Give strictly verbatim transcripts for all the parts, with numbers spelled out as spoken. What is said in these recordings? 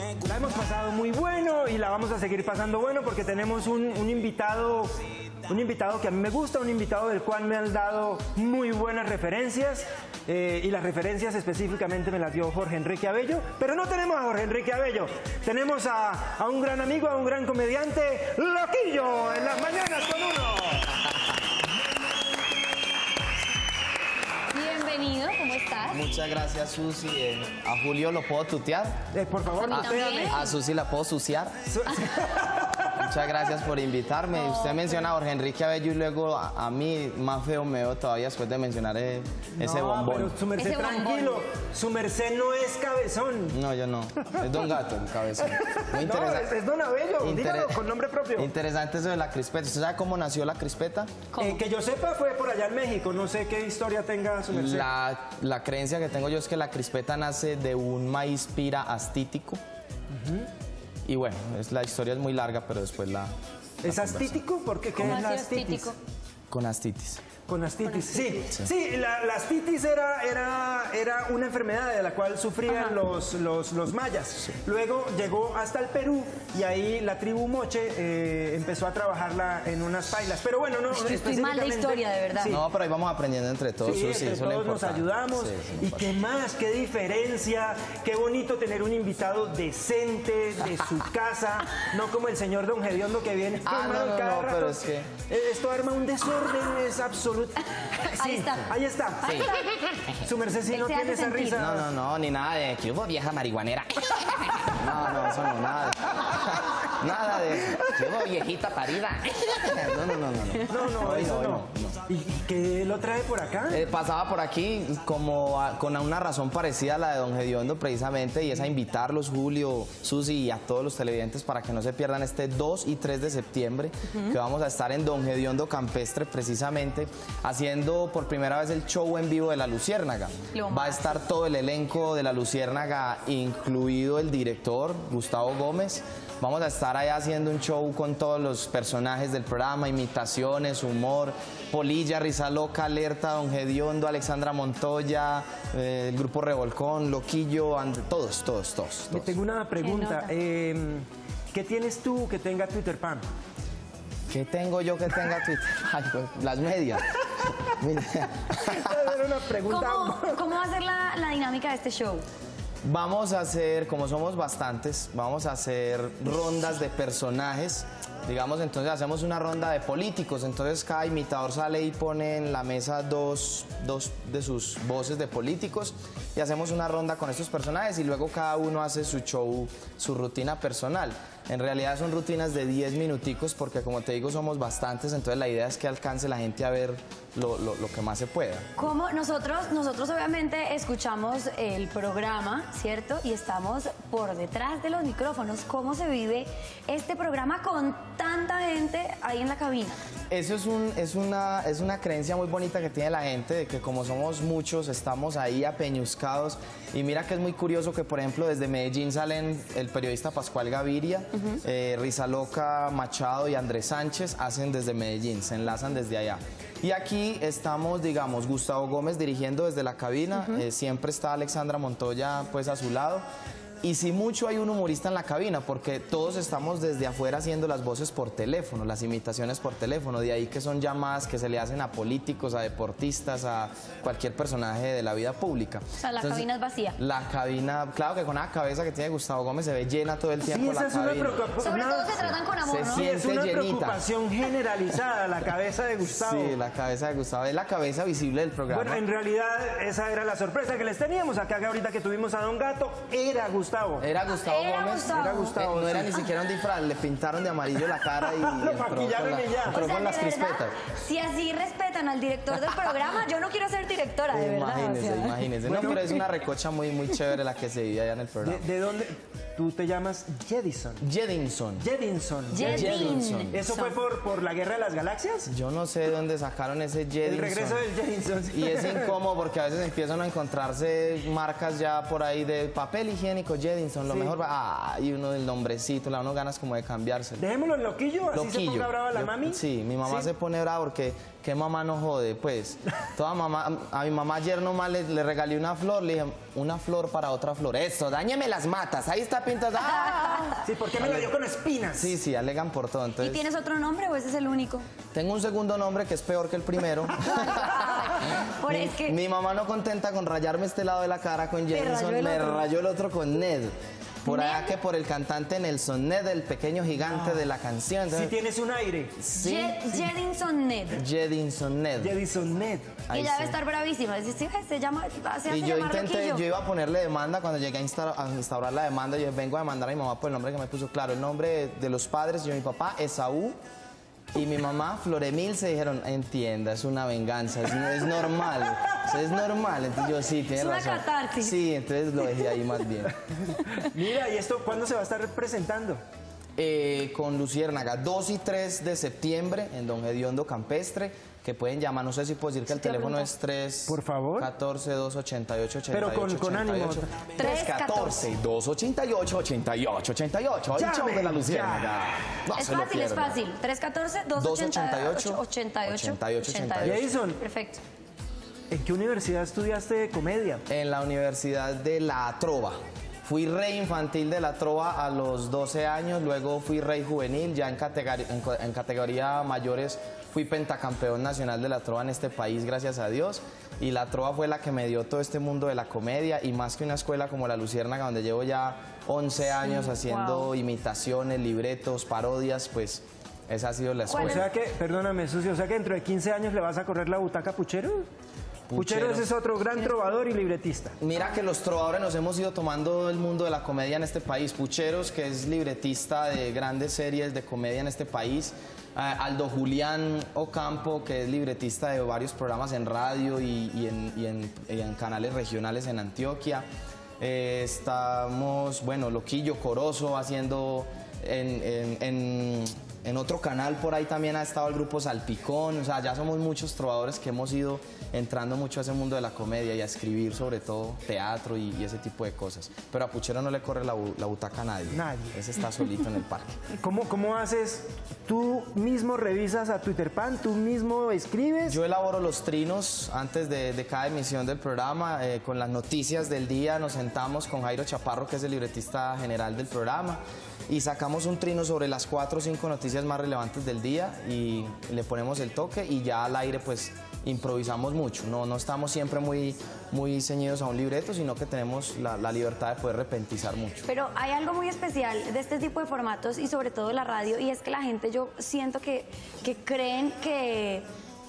La hemos pasado muy bueno y la vamos a seguir pasando bueno porque tenemos un, un invitado, un invitado que a mí me gusta, un invitado del cual me han dado muy buenas referencias eh, y las referencias específicamente me las dio Jorge Enrique Abello, pero no tenemos a Jorge Enrique Abello, tenemos a, a un gran amigo, a un gran comediante, Loquillo, en las mañanas con uno. Bienvenido, ¿cómo estás? Muchas gracias, Susi. Eh, a Julio lo puedo tutear. Eh, por favor, ¿A mí también? A Susi la puedo suciar. Muchas gracias por invitarme. No, Usted menciona a Jorge Enrique Abello y luego a, a mí más feo me veo todavía después de mencionar eh, ese no, bombón. pero su merced, Ese bombón. tranquilo, su merced no es cabezón. No, yo no. Es Don Gato, el cabezón. Muy No, interesa- es, es Don Abello, Inter- dígalo con nombre propio. Interesante eso de la crispeta. ¿Usted sabe cómo nació la crispeta? ¿Cómo? Eh, que yo sepa fue por allá en México, no sé qué historia tenga su merced. La, la creencia que tengo yo es que la crispeta nace de un maíz pira astítico. Y bueno, es, la historia es muy larga, pero después la... ¿Es astítico? ¿Por qué? ¿Qué ¿Cómo es la así astitis? astítico? Con astitis. Con astitis, sí. Sí. Sí, la, la astitis era, era, era una enfermedad de la cual sufrían los, los, los mayas. Luego llegó hasta el Perú y ahí la tribu Moche eh, empezó a trabajarla en unas pailas. Pero bueno, no, Estoy mal de específicamente- historia, de verdad. Sí. No, pero ahí vamos aprendiendo entre todos, Sí, Susi, entre eso es lo todos nos importante. ayudamos. Sí, eso es lo ¿Y importante. qué más? ¿Qué diferencia? Qué bonito tener un invitado decente de su casa, no como el señor Don Gediondo que viene Ah, quemado no, no, cada no, rato. pero es que- Eh, Esto arma un desorden, es absoluto. Ahí Sí, está. Ahí está. Ahí está. Su merced sí Él no se tiene hace esa sentir. risa. No, no, no, ni nada de que hubo vieja marihuanera. No, no, eso no, nada. de- Nada de que hubo viejita parida. No, no, no, no. No, no, Hoy eso hoy no. ¿Y y qué lo trae por acá? Eh, pasaba por aquí como a- con una razón parecida a la de Don Gediondo precisamente, y es a invitarlos, Julio, Susi, y a todos los televidentes para que no se pierdan este dos y tres de septiembre, que vamos a estar en Don Gediondo Campestre precisamente, haciendo por primera vez el show en vivo de La Luciérnaga. Lo Va a estar todo el elenco de La Luciérnaga, incluido el director, Gustavo Gómez. Vamos a estar allá haciendo un show con todos los personajes del programa, imitaciones, humor, Polilla, Risa Loca, Alerta, Don Gediondo, Alexandra Montoya, eh, el grupo Revolcón, Loquillo, And- todos, todos, todos. Me todos. tengo una pregunta. Qué Eh, ¿Qué tienes tú que tenga Twitter, Pam? ¿Qué tengo yo que tenga Twitter? Ay, pues, las medias. Mira. Era una pregunta. ¿Cómo, ¿Cómo va a ser la, la dinámica de este show? Vamos a hacer, como somos bastantes, vamos a hacer rondas de personajes. Digamos, entonces hacemos una ronda de políticos. Entonces cada imitador sale y pone en la mesa dos, dos de sus voces de políticos y hacemos una ronda con estos personajes y luego cada uno hace su show, su rutina personal. En realidad son rutinas de diez minuticos porque, como te digo, somos bastantes, entonces la idea es que alcance la gente a ver lo, lo- lo que más se pueda. ¿Cómo? Nosotros, nosotros obviamente escuchamos el programa, ¿cierto? Y estamos por detrás de los micrófonos. ¿Cómo se vive este programa con tanta gente ahí en la cabina? Eso es, un, es, una, es una creencia muy bonita que tiene la gente, de que como somos muchos, estamos ahí apeñuscados. Y mira que es muy curioso que, por ejemplo, desde Medellín salen el periodista Pascual Gaviria, eh, Risa Loca, Machado y Andrés Sánchez, hacen desde Medellín, se enlazan desde allá. Y aquí estamos, digamos, Gustavo Gómez dirigiendo desde la cabina, eh, siempre está Alexandra Montoya pues a su lado. Y si mucho hay un humorista en la cabina, porque todos estamos desde afuera haciendo las voces por teléfono, las imitaciones por teléfono, de ahí que son llamadas que se le hacen a políticos, a deportistas, a cualquier personaje de la vida pública. O sea, la cabina es vacía. La cabina, claro que con la cabeza que tiene Gustavo Gómez se ve llena todo el tiempo Sí, esa la es una cabina. preocupación. Sobre todo se tratan con amor, Se ¿no? Sí, es una siente llenita. preocupación generalizada, la cabeza de Gustavo. Sí, la cabeza de Gustavo, es la cabeza visible del programa. Bueno, en realidad esa era la sorpresa que les teníamos acá ahorita que tuvimos a Don Gato, era Gustavo. Era Gustavo Era Gómez. Gustavo. Era Gustavo, Eh, no era sí. ni siquiera un disfraz, le pintaron de amarillo la cara y, Lo entró con, maquillaron la- y ya. entró O sea, con las de verdad, crispetas. si así respetan al director del programa, yo no quiero ser directora, de verdad. o Imagínese, sea. imagínese. Bueno. No, pero es una recocha muy, muy chévere la que se vive allá en el ¿De, programa. de dónde? Tú te llamas Jedison. Jedinson. Jedinson. Jedinson. ¿Eso fue por, por la Guerra de las Galaxias? Yo no sé de dónde sacaron ese Jedinson. El regreso del Jedinson. Y es incómodo porque a veces empiezan a encontrarse marcas ya por ahí de papel higiénico, Jedinson, lo Sí. mejor va, ah, y uno del nombrecito, le da unos ganas como de cambiárselo. Dejémoslo en loquillo, así se Loquillo. ponga brava la Yo- mami. Sí, mi mamá Sí. se pone brava porque qué mamá no jode, pues. Toda mamá, a mi mamá ayer nomás le, le regalé una flor, le dije, una flor para otra flor. Eso, dáñeme las matas, ahí está pintada. ¡Ah! Sí, ¿por qué me lo dio con espinas? Sí, sí, alegan por todo. Entonces, ¿Y tienes otro nombre o ese es el único? tengo un segundo nombre que es peor que el primero. Por mi, es que... mi mamá no contenta con rayarme este lado de la cara con Te rayó Jedinson, el me otro. rayó el otro con Ned. Por allá ¿Ned? que por el cantante Nelson Ned, el pequeño gigante de la canción. Si Entonces, tienes un aire. sí, Je- Jedinson Ned. Jedinson Ned. Jedison Ned. Y Ahí ella debe sí. estar bravísima. Dice, sí, se llama, se hace Y yo llamar intenté, loquillo. yo iba a ponerle demanda cuando llegué a, insta- a instaurar la demanda. Yo vengo a demandar a mi mamá por el nombre que me puso. Claro, el nombre de los padres, yo mi papá, Esaú, y mi mamá, Floremil, se dijeron, entienda, es una venganza, es, es normal, o sea, es normal. Entonces yo, sí, tienes Es una razón. catarsis. Sí, entonces lo dejé ahí más bien. Mira, ¿y esto cuándo se va a estar presentando? Eh, con Luciérnaga, dos y tres de septiembre en Don Gediondo Campestre, que pueden llamar, no sé si puedo decir que el te teléfono pregunto. es tres Por favor. catorce, dos ochenta y ocho, ochenta y Pero ocho, con- con ánimo. ochenta y ocho. tres tres catorce, dos ochenta y ocho, ochenta y ocho, ochenta y ocho. El Llame, show de la Luciérnaga. No Es se lo fácil, es pierdan. fácil. tres uno cuatro, dos ochenta y ocho, ochenta y ocho, ochenta y ocho, ochenta y ocho. Jason. Perfecto. ¿En qué universidad estudiaste comedia? En la Universidad de La Trova. Fui rey infantil de La Trova a los doce años, luego fui rey juvenil, ya en categoría, en, co- en categoría mayores fui pentacampeón nacional de La Trova en este país, gracias a Dios. Y La Trova fue la que me dio todo este mundo de la comedia y más que una escuela como La Luciérnaga, donde llevo ya once años haciendo wow. imitaciones, libretos, parodias, pues esa ha sido la ¿Cuál O escuela. sea que, perdóname, Sucio, o sea que dentro de quince años le vas a correr la butaca a Puchero. Puchero, Puchero. ese es otro gran trovador y libretista. Mira que los trovadores nos hemos ido tomando el mundo de la comedia en este país. Pucheros, que es libretista de grandes series de comedia en este país. Eh, Aldo Julián Ocampo, que es libretista de varios programas en radio y, y en, y en- y en canales regionales en Antioquia. Eh, estamos, bueno, Loquillo Corozo haciendo en, en- en- en otro canal por ahí también ha estado el grupo Salpicón. O sea, ya somos muchos trovadores que hemos ido entrando mucho a ese mundo de la comedia y a escribir sobre todo teatro y, y ese tipo de cosas. Pero a Puchero no le corre la, bu- la butaca a nadie. Nadie. Ese está solito en el parque. ¿Cómo, ¿Cómo haces? ¿Tú mismo revisas a Twitter Pan? ¿Tú mismo escribes? Yo elaboro los trinos antes de, de cada emisión del programa, eh, con las noticias del día nos sentamos con Jairo Chaparro, que es el libretista general del programa, y sacamos un trino sobre las cuatro o cinco noticias más relevantes del día y le ponemos el toque y ya al aire pues improvisamos mucho, no, no estamos siempre muy, muy ceñidos a un libreto, sino que tenemos la, la libertad de poder repentizar mucho. Pero hay algo muy especial de este tipo de formatos y sobre todo la radio, y es que la gente, yo siento que, que creen que,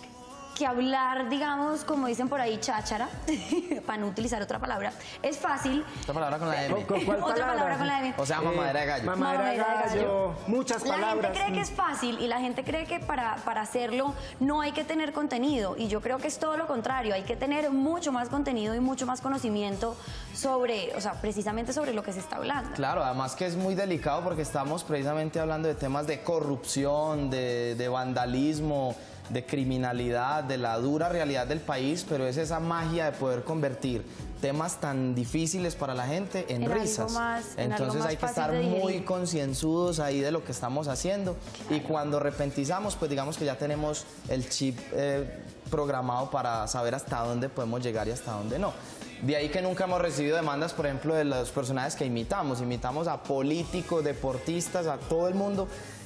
que hablar, digamos, como dicen por ahí, cháchara, para no utilizar otra palabra, es fácil. Esta palabra con la M. ¿Con cuál Otra palabra? palabra con la M. O sea, mamadera de gallo. Mamadera de Mamadera de gallo, muchas La palabras. gente cree que es fácil y la gente cree que para, para hacerlo no hay que tener contenido, y yo creo que es todo lo contrario, hay que tener mucho más contenido y mucho más conocimiento sobre, o sea, precisamente sobre lo que se está hablando. Claro, además que es muy delicado porque estamos precisamente hablando de temas de corrupción, de, de vandalismo, de criminalidad, de la dura realidad del país, pero es esa magia de poder convertir temas tan difíciles para la gente en, En algo risas. más- en algo Entonces más hay que fácil estar de digerir. muy concienzudos ahí de lo que estamos haciendo y cuando repentizamos, pues digamos que ya tenemos el chip eh, programado para saber hasta dónde podemos llegar y hasta dónde no. De ahí que nunca hemos recibido demandas, por ejemplo, de los personajes que imitamos. Imitamos a políticos, deportistas, a todo el mundo.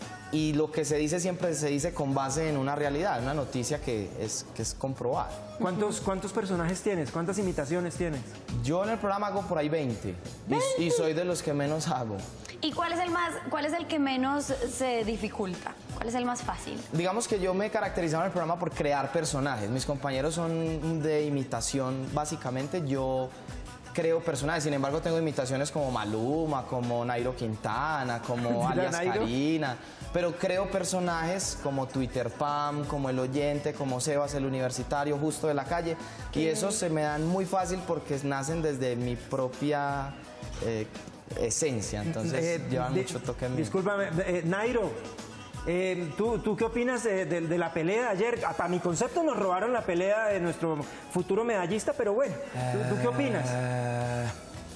Y lo que se dice siempre se dice con base en una realidad, una noticia que es, que es comprobada. ¿Cuántos, ¿Cuántos personajes tienes? ¿Cuántas imitaciones tienes? Yo en el programa hago por ahí veinte y, y soy de los que menos hago. ¿Y cuál es el más, cuál es el que menos se dificulta? ¿Cuál es el más fácil? Digamos que yo me he caracterizado en el programa por crear personajes. Mis compañeros son de imitación, básicamente. Yo creo personajes, sin embargo tengo imitaciones como Maluma, como Nairo Quintana, como alias Nairo. Karina, pero creo personajes como Twitter Pam, como El Oyente, como Sebas el Universitario, Justo de la Calle, y esos se me dan muy fácil porque nacen desde mi propia eh, esencia, entonces Eh, llevan di- mucho toque mío. Discúlpame, eh, Nairo, eh, ¿tú, ¿tú qué opinas de, de- de la pelea de ayer? Para mi concepto nos robaron la pelea de nuestro futuro medallista, pero bueno, ¿tú, tú qué opinas? Eh,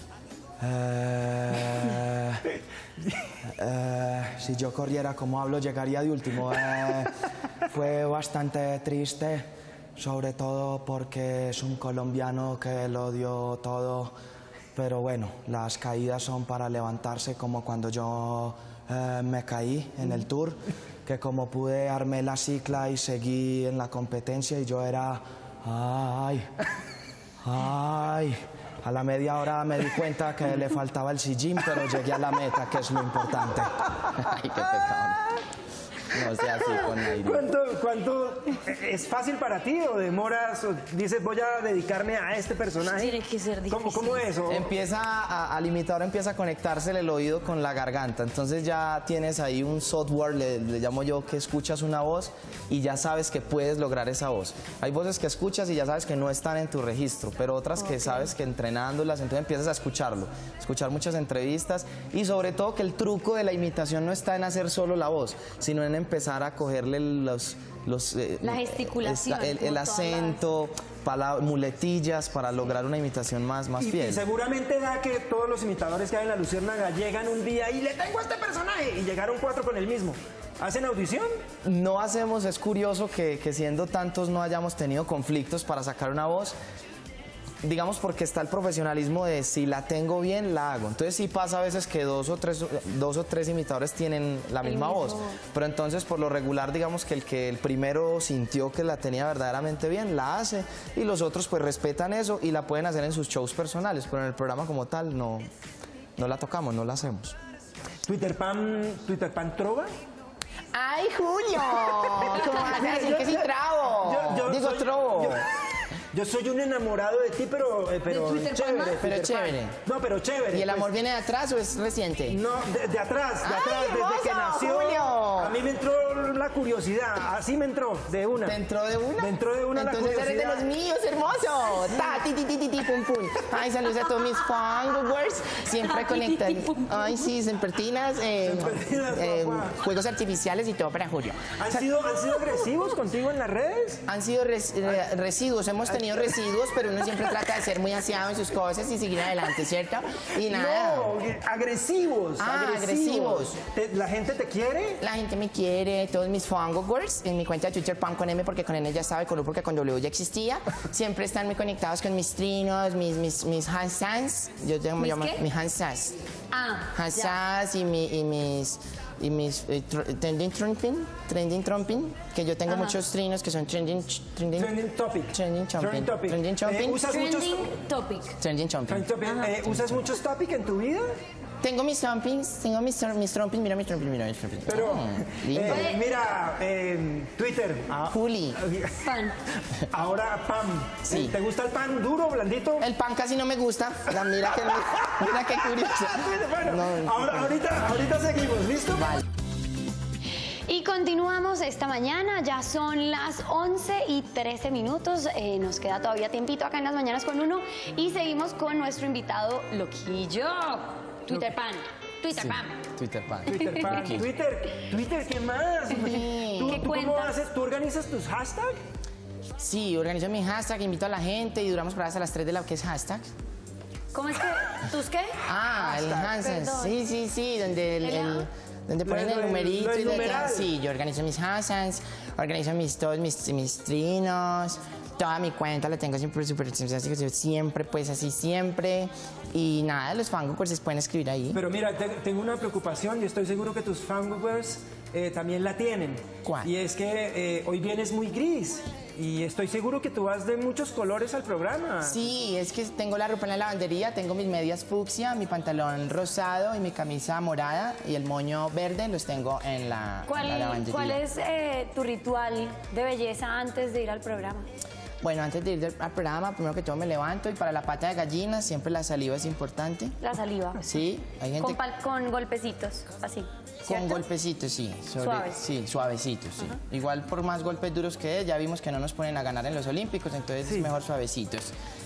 eh, eh, si yo corriera como hablo, llegaría de último. Eh, fue bastante triste. sobre todo porque es un colombiano que lo dio todo, pero bueno, las caídas son para levantarse, como cuando yo eh, me caí en el tour, que como pude armé la cicla y seguí en la competencia y yo era, ay, ay, a la media hora me di cuenta que le faltaba el sillín, pero llegué a la meta, que es lo importante. Ay, qué pecado. No sea así con Nairi. ¿Cuánto, ¿Cuánto es fácil para ti o demoras o dices voy a dedicarme a este personaje? Tiene que ser difícil. ¿Cómo, cómo es? O- Empieza a, al imitador empieza a conectarse el oído con la garganta, entonces ya tienes ahí un software, le, le llamo yo, que escuchas una voz y ya sabes que puedes lograr esa voz. Hay voces que escuchas y ya sabes que no están en tu registro, pero otras que sabes que entrenándolas, entonces empiezas a escucharlo, escuchar muchas entrevistas y sobre todo que el truco de la imitación no está en hacer solo la voz, sino en empezar a cogerle los... los eh, La gesticulación, el, el como todas acento, palabras, muletillas para lograr una imitación más, más y, fiel. y seguramente da que todos los imitadores que hay en La Luciérnaga llegan un día y le tengo a este personaje y llegaron cuatro con el mismo. ¿Hacen audición? No hacemos, es curioso que, que siendo tantos no hayamos tenido conflictos para sacar una voz, digamos porque está el profesionalismo de si la tengo bien, la hago. Entonces sí pasa a veces que dos o tres, dos o tres imitadores tienen la El misma mismo. voz, pero entonces por lo regular digamos que el que el primero sintió que la tenía verdaderamente bien, la hace y los otros pues respetan eso y la pueden hacer en sus shows personales, pero en el programa como tal no, no la tocamos, no la hacemos. ¿Twitter Pan, Twitter Pan Trova? ¡Ay, Julio! ¿Cómo vas a decir que sí trabo? Yo- yo Digo soy- trovo. Yo, yo soy un enamorado de ti, pero, eh, pero Twitter Pan chévere. más? Pero Twitter Pan. chévere. No, pero chévere. ¿Y el pues. amor viene de atrás o es reciente? No, de, de atrás, de ¡Ay, atrás, desde que hermoso, nació. Julio! A mí me entró la curiosidad, así me entró, de una. ¿Te entró de una? Me entró de una la Entonces eres de curiosidad. los míos, hermoso. Ta, ti, ti, ti, ti, ti, pum, pum. Ay, saludos a todos mis followers. Siempre conectan. Ay, sí, sempertinas, eh, Sempertinas, eh, papá. juegos artificiales y todo para Julio. ¿Han sido, ¿Han sido agresivos contigo en las redes? Han sido res- re- residuos, hemos tenido residuos, pero uno siempre trata de ser muy aseado en sus cosas y seguir adelante, ¿cierto? Y nada. No, agresivos. Ah, agresivos. ¿Te- ¿La gente te quiere? La gente me quiere, todos mis followers en mi cuenta de Twitter, Pan con M, porque con N ya estaba y con U porque con W ya existía. Siempre están muy conectados con mis trinos, mis, mis, mis handstands. Yo tengo ¿Mis llamo, qué? mis handstands. Ah, ya. Handstands y, mi, y mis, y mis eh, tr- trending trumping, trending trumping, que yo tengo Ajá. muchos trinos que son trending, trending, Trending topic. Trending jumping. Trending topic. Trending jumping. Eh, ¿Usas muchos, Trending topic. trending jumping. trending topic. Eh, ¿Usas muchos topic en tu vida? Tengo mis trumpings, tengo mis, tr- mis trumpings, mira mis trumpings, mira mis trumpings. Pero, Mm, lindo. eh, mira, eh, Twitter. ah, Juli. Pan. Ahora pan. Sí. ¿Te gusta el pan duro, blandito? El pan casi no me gusta. La, mira, que, mira qué curioso. Bueno, No. ahora, ahorita, ahorita seguimos, ¿listo? Vale. Y continuamos esta mañana, ya son las once y trece minutos, eh, nos queda todavía tiempito acá en Las Mañanas con Uno y seguimos con nuestro invitado Loquillo, Twitter Pan, Twitter Sí, Pan. Twitter Pan. Twitter, pan. Aquí. Twitter, Twitter, ¿qué más? ¿Tú, ¿Qué tú cómo cuentas? haces? ¿Tú organizas tus hashtags? Sí, organizo mi hashtag, invito a la gente y duramos por ahí hasta las tres de la que es hashtag. ¿Cómo es que? ¿Tus qué? Ah, el Hashtag, Hansen. perdón. Sí, sí, sí, donde el, El- el- donde Lo- ponen lo- el lo numerito del y de numeral. Sí, yo organizo mis Hansens, organizo mis todos mis, mis trinos, toda mi cuenta la tengo siempre súper siempre, siempre, pues así siempre. Y nada, los fanboys se pueden escribir ahí. Pero mira, te- tengo una preocupación y estoy seguro que tus fanboys eh, también la tienen. ¿Cuál? Y es que eh, hoy vienes muy gris y estoy seguro que tú vas de muchos colores al programa. Sí, es que tengo la ropa en la lavandería, tengo mis medias fucsia, mi pantalón rosado y mi camisa morada y el moño verde los tengo en la, en la ¿Cuál, lavandería. ¿Cuál es eh, tu ritual de belleza antes de ir al programa? Bueno, antes de ir del- al programa, primero que todo me levanto y para la pata de gallina siempre la saliva es importante. La saliva. Sí, hay gente Con, pal- con golpecitos, así. con ¿cierto? golpecitos, sí. sobre- Suaves. Sí, suavecitos, sí. Igual por más golpes duros que es, ya vimos que no nos ponen a ganar en los Olímpicos, entonces Sí. es mejor suavecitos.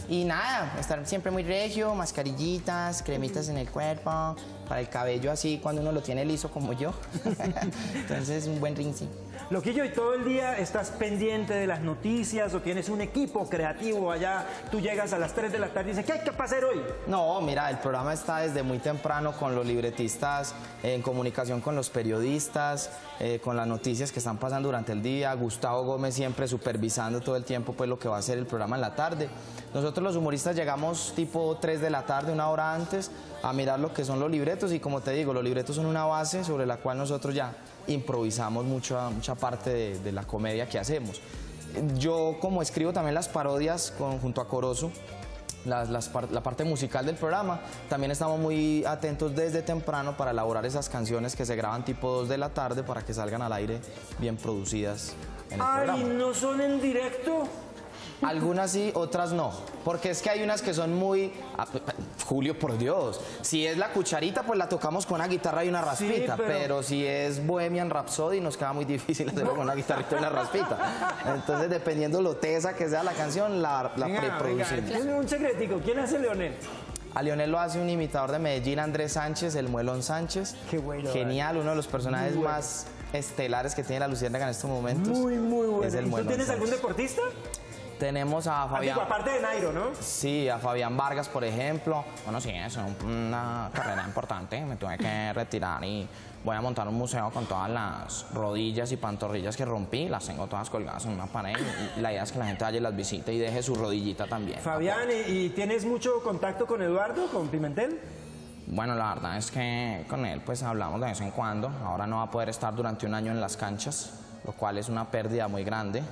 Y nada, estar siempre muy regio, mascarillitas, cremitas en el cuerpo, para el cabello así cuando uno lo tiene liso como yo. Entonces, un buen ring, sí. Loquillo, ¿y todo el día estás pendiente de las noticias o tienes un equipo creativo allá? Tú llegas a las tres de la tarde y dices, ¿qué hay que hacer hoy? No, mira, el programa está desde muy temprano con los libretistas, en comunicación con los periodistas, eh, con las noticias que están pasando durante el día. Gustavo Gómez siempre supervisando todo el tiempo pues, lo que va a ser el programa en la tarde. Nosotros los humoristas llegamos tipo tres de la tarde, una hora antes, a mirar lo que son los libretos y como te digo, los libretos son una base sobre la cual nosotros ya improvisamos mucha, mucha parte de, de la comedia que hacemos. Yo como escribo también las parodias con, junto a Corozo, las, las, la parte musical del programa, también estamos muy atentos desde temprano para elaborar esas canciones que se graban tipo dos de la tarde para que salgan al aire bien producidas en el Ay, programa. ¿no son en directo? Algunas sí, otras no, porque es que hay unas que son muy... Julio, por Dios, si es la cucharita, pues la tocamos con una guitarra y una raspita, Sí, pero... pero si es Bohemian Rhapsody nos queda muy difícil hacerlo con una guitarrita y una raspita. Entonces, dependiendo lo tesa que sea la canción, la, la Venga, preproducimos. venga, tiene un secretico. ¿Quién hace Leonel? A Leonel lo hace un imitador de Medellín, Andrés Sánchez, el Muelón Sánchez. Qué bueno, Genial, uno de los personajes Muy bueno. más estelares que tiene la Luciérnaga en estos momentos. Muy, muy bueno. Es el ¿Y tú Muelón tienes algún Sánchez. deportista? Tenemos a Fabián... Digo, aparte de Nairo, ¿no? Sí, a Fabián Vargas, por ejemplo. Bueno, sí, es una carrera importante. Me tuve que retirar y voy a montar un museo con todas las rodillas y pantorrillas que rompí. Las tengo todas colgadas en una pared. Y la idea es que la gente vaya y las visite y deje su rodillita también. Fabián, ¿y, y tienes mucho contacto con Eduardo, con Pimentel? Bueno, la verdad es que con él pues hablamos de vez en cuando. Ahora no va a poder estar durante un año en las canchas, lo cual es una pérdida muy grande.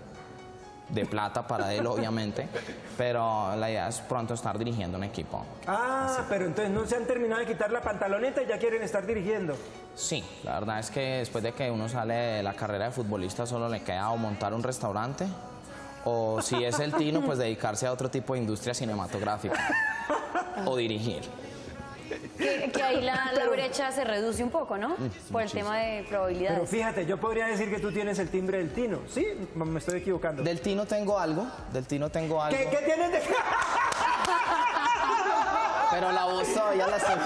De plata para él, obviamente, pero la idea es pronto estar dirigiendo un equipo. Ah, así. Pero entonces no se han terminado de quitar la pantaloneta y ya quieren estar dirigiendo. Sí, la verdad es que después de que uno sale de la carrera de futbolista solo le queda o montar un restaurante o si es el Tino, pues dedicarse a otro tipo de industria cinematográfica o dirigir. Que, que ahí la, la brecha se reduce un poco, ¿no? Por el tema de probabilidades. Pero fíjate, yo podría decir que tú tienes el timbre del Tino. ¿Sí? Me estoy equivocando. Del Tino tengo algo, del Tino tengo algo. ¿Qué, qué tienes de...? Pero la voz todavía la estamos,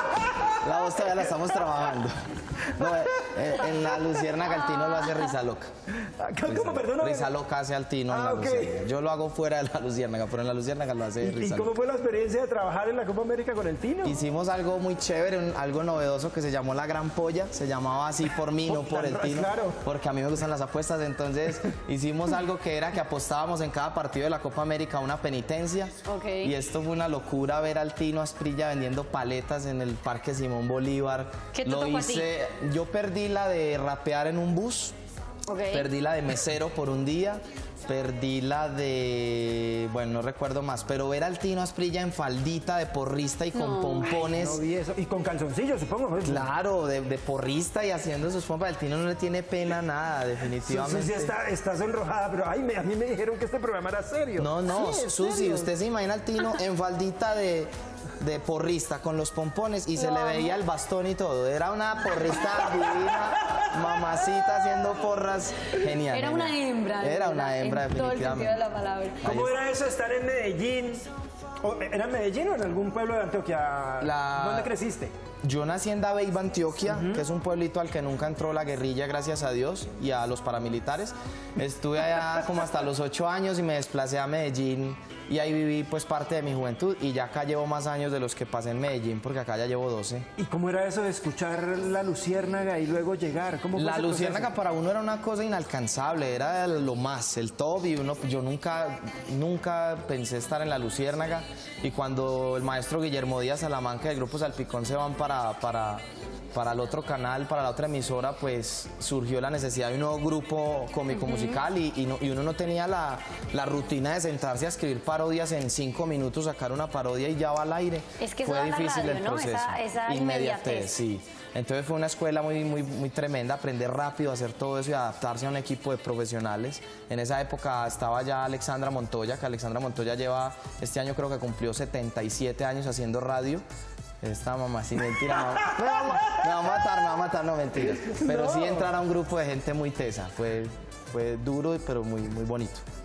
la voz todavía la estamos trabajando. No, eh, en la Luciérnaga el Tino lo hace Risa Loca. ¿Cómo, perdón? Risa Loca hace al Tino Ah, en la okay. Luciérnaga. Yo lo hago fuera de la Luciérnaga, pero en la Luciérnaga lo hace ¿Y, Risa ¿Y cómo Loca. fue la experiencia de trabajar en la Copa América con el Tino? Hicimos algo muy chévere, un, algo novedoso que se llamó La Gran Polla. Se llamaba así por mí, no por el Tino. Claro. Porque a mí me gustan las apuestas. Entonces hicimos algo que era que apostábamos en cada partido de la Copa América una penitencia. Okay. Y esto fue una locura ver al Tino Asprilla vendiendo paletas en el Parque Simón Bolívar. ¿Qué te Lo tocó a hice, yo perdí la de rapear en un bus. Okay. Perdí la de mesero por un día, perdí la de... bueno, no recuerdo más, pero ver al Tino Asprilla en faldita de porrista y con No. pompones... No vi eso. Y con calzoncillos, supongo. ¿No? Claro, de, de porrista y haciendo sus pompas. El Tino no le tiene pena nada, definitivamente. Susi está, está sonrojada, pero ay, me, a mí me dijeron que este programa era serio. No, no, Sí, ¿en Susi, serio? usted se imagina al Tino en faldita de, de porrista con los pompones y se le veía el bastón y todo. Era una porrista divina, mamacita haciendo porras. Genial. Era genial. una hembra. Era ¿verdad? una hembra, en todo el sentido de definitivamente. la palabra. ¿Cómo era eso estar en Medellín? ¿O, ¿Era en Medellín o en algún pueblo de Antioquia? La- ¿Dónde creciste? Yo nací en Dabeiba, Antioquia, que es un pueblito al que nunca entró la guerrilla, gracias a Dios, y a los paramilitares. Estuve allá como hasta los ocho años y me desplacé a Medellín y ahí viví pues parte de mi juventud y ya acá llevo más años de los que pasé en Medellín porque acá ya llevo doce. ¿Y cómo era eso de escuchar la luciérnaga y luego llegar? ¿Cómo fue La ese luciérnaga proceso? para uno era una cosa inalcanzable, era lo más, el top y uno, yo nunca, nunca pensé estar en la luciérnaga y cuando el maestro Guillermo Díaz Salamanca del Grupo Salpicón se van para, para, para el otro canal, para la otra emisora, pues surgió la necesidad de un nuevo grupo cómico musical y, y, no- y uno no tenía la, la rutina de sentarse a escribir parodias en cinco minutos, sacar una parodia y ya va al aire. Es que eso fue da la difícil radio, el ¿no? proceso. Esa- esa inmediatez. Sí. Entonces fue una escuela muy, muy, muy tremenda, aprender rápido a hacer todo eso y adaptarse a un equipo de profesionales. En esa época estaba ya Alexandra Montoya, que Alexandra Montoya lleva, este año creo que cumplió setenta y siete años haciendo radio. Esta mamá, sí, mentira, mamá. Me va, a- me va a matar, me va a matar, no, mentiras. Pero sí entrar a un grupo de gente muy tesa, fue, fue duro, pero muy, muy bonito.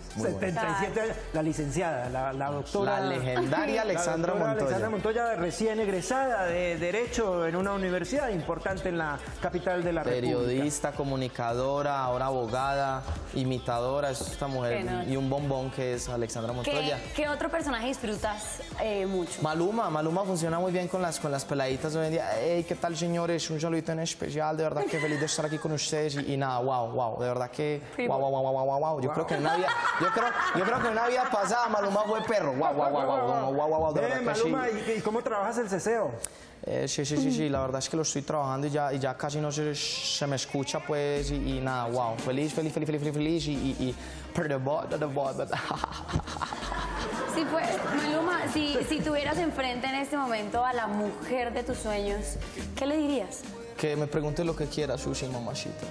Muy bueno. setenta y siete años. La licenciada, la, la doctora. La legendaria Alexandra la doctora Montoya. Alexandra Montoya, recién egresada de Derecho en una universidad importante en la capital de la Periodista, comunicadora, ahora abogada, imitadora, es esta mujer. Qué Y un bombón que es Alexandra Montoya. ¿Qué, ¿Qué otro personaje disfrutas eh, mucho? Maluma, Maluma funciona muy bien con las, con las peladitas hoy en día. Hey, ¿qué tal, señores? Un saludito en especial, de verdad que feliz de estar aquí con ustedes y, y nada, wow, wow, de verdad que wow, wow, wow, wow, wow, wow. Yo Wow. creo que en una vida, yo creo, yo creo que en una vida pasada Maluma fue perro, wow, wow, wow, wow, wow, wow, wow, de Eh, verdad que sí. Maluma, ¿y, ¿y cómo trabajas el ceseo? Eh, sí, sí, sí, sí, la verdad es que lo estoy trabajando y ya, y ya casi no se, se me escucha, pues, y, y nada, wow, feliz, feliz, feliz, feliz, feliz, feliz y, y, y pero the boy, the boy, but- Si fue, Maluma, si, si tuvieras enfrente en este momento a la mujer de tus sueños, ¿qué le dirías? que me pregunte lo que quiera, Susi, mamachita.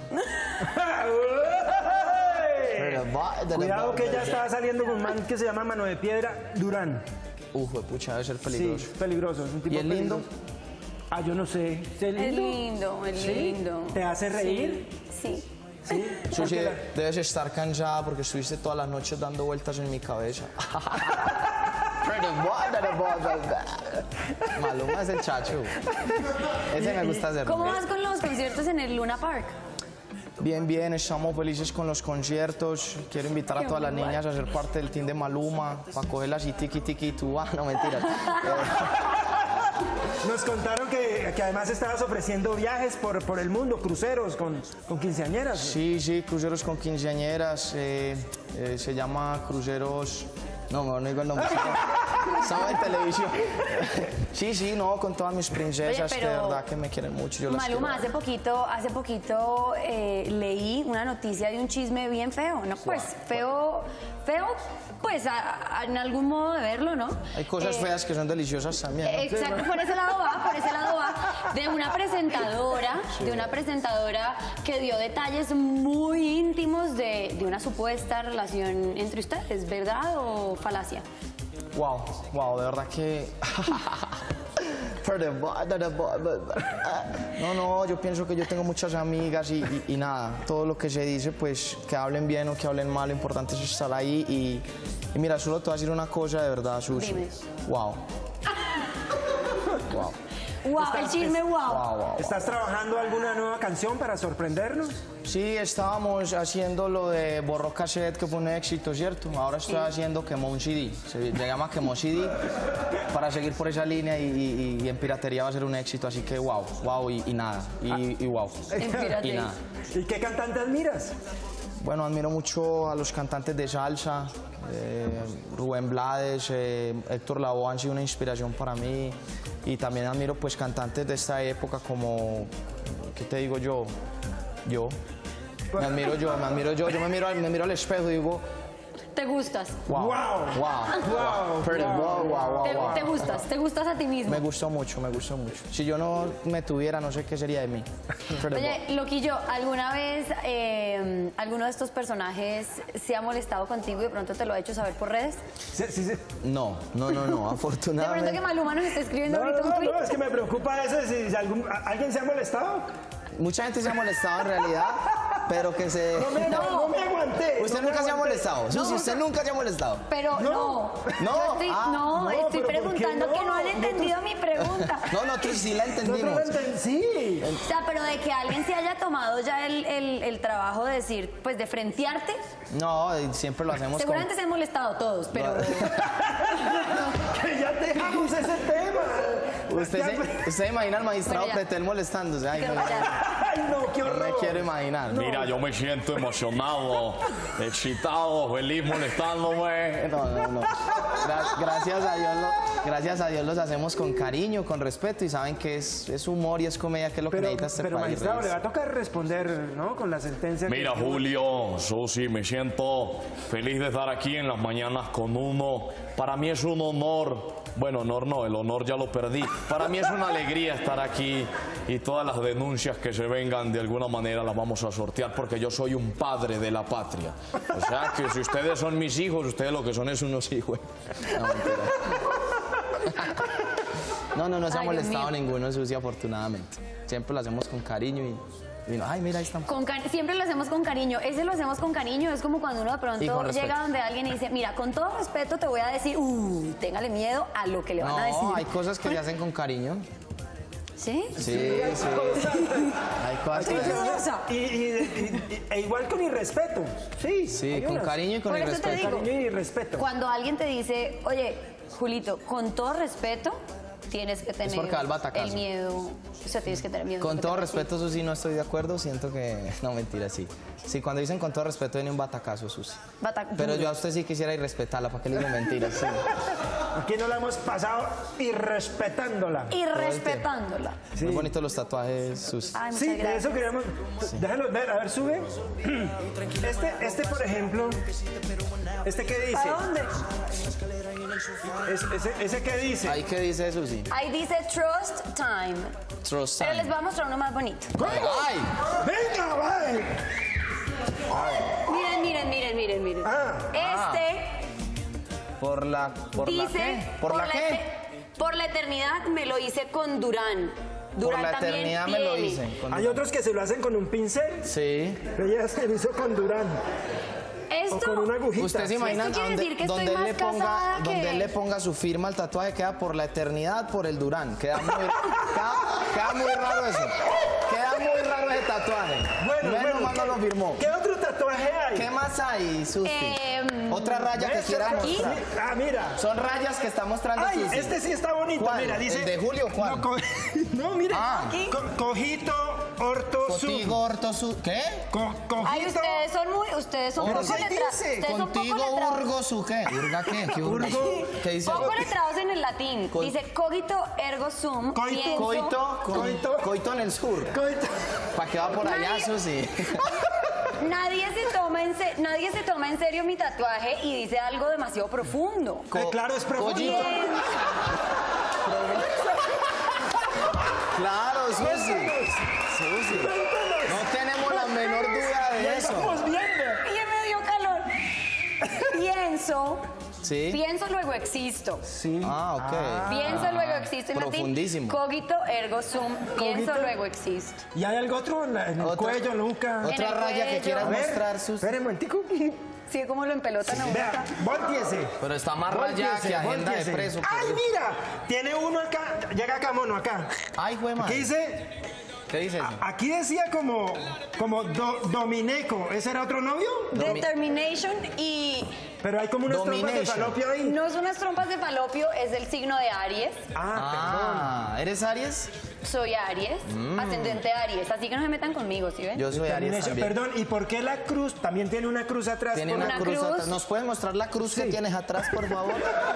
Pero the boy, the Cuidado boy, que the ella boy. estaba saliendo con un man que se llama Mano de Piedra Durán. Uf, pucha, debe ser Sí, peligroso. peligroso. Es un tipo ¿Y es lindo? peligroso. Ah, yo no sé. ¿Es Es lindo? lindo, es ¿Sí? lindo. ¿Te hace reír? Sí. Sí. Susi, Porque la- debes estar cansada porque estuviste todas las noches dando vueltas en mi cabeza. Pero the boy, the boy, the boy. Maluma es el chacho. Ese me gusta hacer. ¿Cómo vas con los conciertos en el Luna Park? Bien, bien, estamos felices con los conciertos. Quiero invitar a Qué todas las guay. niñas a ser parte del team de Maluma, para cogerlas y tiki tiki tú. Ah, no, mentiras. Eh, Nos contaron que, que además estabas ofreciendo viajes por, por el mundo, cruceros con, con quinceañeras. sí, sí, cruceros con quinceañeras. eh, eh, se llama cruceros. No, mejor no digo el nombre. Estamos en televisión. Sí, sí, no, con todas mis princesas, Oye, que de pero- verdad que me quieren mucho. Yo las Maluma, quiero. hace poquito, hace poquito eh, leí una noticia de un chisme bien feo, ¿no? Pues feo, feo, pues a- a- en algún modo de verlo, ¿no? Hay cosas Eh, feas que son deliciosas también. ¿no? Exacto, por ese lado va, por ese lado va, de una presentadora, de una presentadora que dio detalles muy íntimos de, de una supuesta relación entre ustedes, ¿verdad o falacia? Wow, wow, de verdad que. Pero the boy, the boy, but- but- No, no, yo pienso que yo tengo muchas amigas y, y- y nada, todo lo que se dice, pues que hablen bien o que hablen mal, lo importante es estar ahí y, y mira, solo te voy a decir una cosa de verdad, Susi. Dime. Wow. Wow. Wow, el chisme, wow. Wow, wow. ¿Estás trabajando alguna nueva canción para sorprendernos? Sí, estábamos haciendo lo de Borró Cassette, que fue un éxito, ¿cierto? Ahora estoy haciendo Quemó un C D. Se se llama Quemó C D para seguir por esa línea y, y- y en piratería va a ser un éxito. Así que wow, wow y, y nada. Y, y wow. En Y piratería. nada. ¿Y qué cantante admiras? Bueno, admiro mucho a los cantantes de salsa. eh, Rubén Blades, eh, Héctor Lavoe han sido una inspiración para mí. Y también admiro pues cantantes de esta época como, ¿qué te digo yo? Yo. Me admiro yo, me admiro yo. Yo me miro, al- me miro al espejo y digo, ¿Te gustas? wow, Wow. wow, Wow, Pero, wow, wow, wow, ¿Te, wow. te gustas? ¿Te gustas a ti mismo? Me gustó mucho, me gustó mucho. Si yo no me tuviera, no sé qué sería de mí. Pero, Oye, Loquillo, ¿alguna vez eh, alguno de estos personajes se ha molestado contigo y de pronto te lo ha hecho saber por redes? Sí, sí, sí. no, no, no, no, De pronto afortunadamente. que Maluma nos está escribiendo No, no, ahorita un no, tweet. no, es que me preocupa eso. Si, si algún- a- ¿Alguien se ha molestado? Mucha gente se ha molestado en realidad, pero que se... No me, no, no me aguanté. Usted no me nunca se ha aguanté. molestado. Susi, usted nunca se ha molestado. Pero no, No. No. Yo estoy, Ah, no, no, estoy pero ¿por qué preguntando no? que no han entendido mi pregunta. No, nosotros sí la Nosotros entendimos. lo enten- sí. O sea, pero de que alguien se haya tomado ya el, el- el trabajo de decir, pues de frentearte, No, siempre lo hacemos con... seguramente se han molestado todos, pero Que ya dejamos ese tema. Usted Ya- se, usted imagina al magistrado Bueno, ya. Pretel molestándose. Ay, Pero no, ya. Ay, no, qué no horror. me quiero imaginar. Mira, yo me siento emocionado, excitado, feliz molestándome. No, no, no. Gra- gracias, a Dios lo- gracias a Dios los hacemos con cariño, con respeto y saben que es, es humor y es comedia, que es lo que Pero, necesita este pero país. magistrado, le reírse. va a tocar responder, ¿no? Con la sentencia. que- Mira, Julio, Susi, me siento feliz de estar aquí en las mañanas con uno. Para mí es un honor. Bueno, honor no, el honor ya lo perdí. Para mí es una alegría estar aquí y todas las denuncias que se vengan de alguna manera las vamos a sortear porque yo soy un padre de la patria. O sea que si ustedes son mis hijos, ustedes lo que son es unos hijos. No, mentira. No, no, no se ha Ay, Dios molestado mío. ninguno, Susi, afortunadamente. Siempre lo hacemos con cariño y Y no, ay, mira, ahí están. Con cari- siempre lo hacemos con cariño. Ese lo hacemos con cariño. Es como cuando uno de Y pronto con respeto. llega donde alguien y dice, mira, con todo respeto te voy a decir, uy, téngale miedo a lo que le van a decir. No, hay cosas que se hacen con cariño. ¿Sí? Sí, sí. Hay cosas que... Curiosa. Y, y- y- e igual con irrespeto. Sí, Sí, hay con unas. cariño y con Por eso te respeto. digo. Cariño y respeto. Cuando alguien te dice, oye, Julito, con todo respeto, tienes que tener porque va al batacazo. el miedo. O sea, tienes que tener miedo. Con de todo que te respeto, Susi, no estoy de acuerdo. Siento que... No, mentira, sí. Sí, cuando dicen con todo respeto, viene un batacazo, Susi. Bata- Pero yo a usted sí quisiera irrespetarla, ¿para qué le digo mentiras? Sí. Aquí no la hemos pasado irrespetándola. Y respetándola. Muy bonitos los tatuajes, Susi. Ay, muchas Sí, de gracias. eso queríamos. Déjalo ver, a ver, sube. Este, este por ejemplo. ¿Este qué dice? ¿A dónde? Es- ese, ¿Ese qué dice? ¿Ahí qué dice Susi? Ahí dice Trust Time. Trust Pero les time. voy a mostrar uno más bonito. ¡Ay! ¡Venga, vale! Miren, miren, miren, miren, miren. Ah. Este ¿Por la, por la dice... qué? ¿Por, la qué? ete- Por la eternidad me lo hice con Durán. Por Durán la también eternidad me lo tiene. hice. Con- Hay otros que se lo hacen con un pincel. Sí. Ella se lo hizo con Durán. O Esto... con una agujita. ¿Usted se imagina Esto quiere donde, decir que estoy donde él más le ponga, casada que- donde él le ponga su firma al tatuaje? Queda por la eternidad, por el Durán. Queda muy, queda, queda muy raro eso. Queda muy raro ese tatuaje. Bueno, Menos bueno. mal no lo firmó. ¿Qué otro tatuaje hay? ¿Qué más hay, Susi? Em, Otra raya que ¿Ves? quiera Aquí. mostrar. Ah, mira. Son rayas que está mostrando Ay, Susi. este sí está bonito. ¿Cuál? Mira, dice. ¿El de Julio o cuál? No, co- no, mire. Ah. Co- cojito, orto, Contigo, sum. orto, su... ¿Qué? Co- cojito. Ay, ustedes son muy... Ustedes son Pero poco sí letrados. dice, Ustedes son poco Contigo, letrados. urgo, su qué. ¿Urga qué? ¿Qué urgo? Urgo. ¿Qué dice? Poco letrados en el latín. Con- Dice cogito ergo sum. Coito. pienso- Coito, co- Coito. coito en el sur. Coito. ¿Para qué va por allá, Nadie- Susi? Nadie se, toma en se- nadie se toma en serio mi tatuaje y dice algo demasiado profundo. Eh, claro, es profundo. Collito. Bien. Claro, Susi. Susi. No tenemos la menor duda de eso. Estamos viendo. Y me dio calor. Pienso. ¿Sí? Pienso, luego existo. Sí. Ah, ok. Pienso, luego existo en latín. Profundísimo. Cogito ergo sum. Pienso, Cogito. luego existo. ¿Y hay algo otro en, la- en el Otra- cuello, nuca? En Otra el raya que cuello. quieras A ver, mostrar, Susi. espere un momentico. Sí, como lo empelotan a uno acá. Vea, volteese. Pero está más rayada Volteese, que agenda de volteese. preso. ¡Ay, mira! Tiene uno acá. Llega acá, mono, acá. Ay, güey, ¿Qué madre. dice? ¿Qué dice eso? Aquí decía como, como do- Domineco. ¿Ese era otro novio? Determination y Pero hay como unas trompas de Domination. falopio ahí. no es unas trompas de falopio, es el signo de Aries. Ah, Ah, ¿eres Aries? Soy Aries, ascendente Aries, así que no se metan conmigo, ¿sí ven? Yo soy perdón. Aries Domination. también. Perdón, ¿y por qué la cruz? También tiene una cruz atrás. Tiene por- una, Una cruz, cruz. atrás. ¿Nos puedes mostrar la cruz que Sí. tienes atrás, por favor?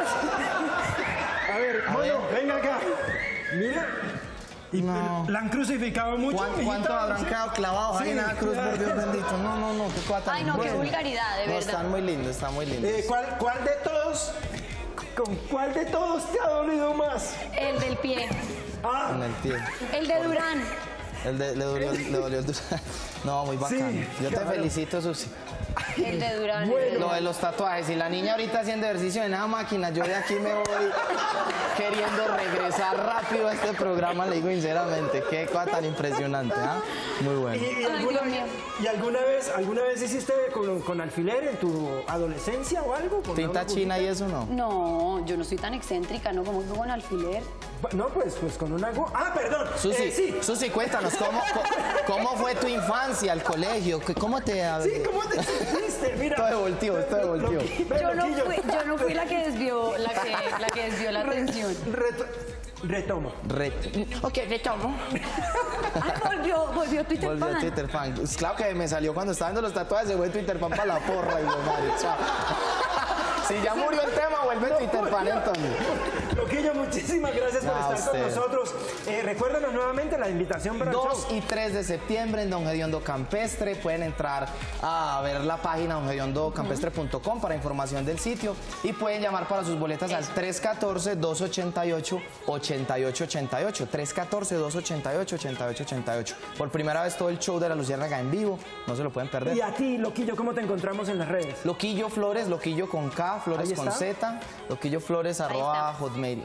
A ver, mono, venga acá. Mira. Y No. la han crucificado mucho. ¿Cuán- mijita. ¿Cuánto habrán quedado clavados ahí Sí. en la cruz, por Dios bendito? No, no, no, qué cosa tan Ay, no, qué buena. vulgaridad, de No, verdad. están muy lindos, están muy lindos. Eh, ¿cuál, ¿Cuál de todos? ¿Con cuál de todos te ha dolido más? El del pie, Ah, En el pie. el de Durán. El de, le, dolió, le dolió el Durán. No, muy bacán. Sí, Yo te claro. felicito, Susi. El de Durán. Bueno. Lo de los tatuajes. Y la niña ahorita haciendo ejercicio en esa máquina, yo de aquí me voy queriendo regresar rápido a este programa, le digo sinceramente. Qué cosa tan impresionante, ¿ah? Muy ¿Y, bueno. y Ay, alguna, Dios mío. ¿y alguna vez alguna vez hiciste con, con alfiler en tu adolescencia o algo? ¿Con ¿Tinta algo? china y eso no? No, yo no soy tan excéntrica, ¿no? Como que con alfiler. No, pues, pues con una... gu- Ah, perdón. Susi, Eh, sí. Susi, cuéntanos, ¿cómo, co- ¿cómo fue tu infancia, el colegio? ¿Qué- ¿Cómo te...? Sí, ¿cómo te sentiste? Mira. Todo devoltivo, todo devoltivo. Loqui- ve, Yo no, loquillo. fui, yo no fui la que desvió, la que, la que desvió la atención. Reto- retomo. Re- Ok, retomo. Ay, volvió, volvió Twitter Volvió fan. Twitter fan. Pues claro que me salió cuando estaba viendo los tatuajes, se fue Twitter fan para la porra y yo, madre, chao. Si ya murió el tema, vuelve Twitter fan entonces. Loquillo, muchísimas gracias por No, a estar con usted. nosotros. Eh, recuérdanos nuevamente la invitación para el dos show. y tres de septiembre en Don Gediondo Campestre. Pueden entrar a ver la página don gediondo campestre punto com para información del sitio y pueden llamar para sus boletas al tres uno cuatro, dos ocho ocho, ocho ocho ocho ocho. tres uno cuatro, dos ocho ocho, ocho ocho ocho ocho. Por primera vez todo el show de la Luciérnaga en vivo. No se lo pueden perder. Y a ti, Loquillo, ¿cómo te encontramos en las redes? Loquillo Flores, Loquillo con K, Flores Ahí con está. Z, Loquillo Flores Ahí arroba está. hotmail, ah,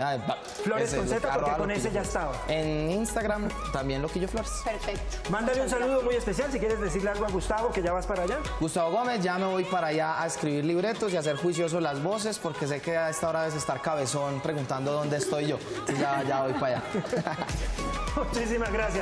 Ah, Flores ese, con Z, porque arroba con Loquillo ese ya Flores. estaba. En Instagram también Loquillo Flores. Perfecto. Mándale un saludo muy especial si quieres decirle algo a Gustavo, que ya vas para allá. Gustavo Gómez, ya me voy para allá a escribir libretos y a hacer juicioso las voces, porque sé que a esta hora debes estar cabezón preguntando dónde estoy yo. Y ya, ya voy para allá. Muchísimas gracias.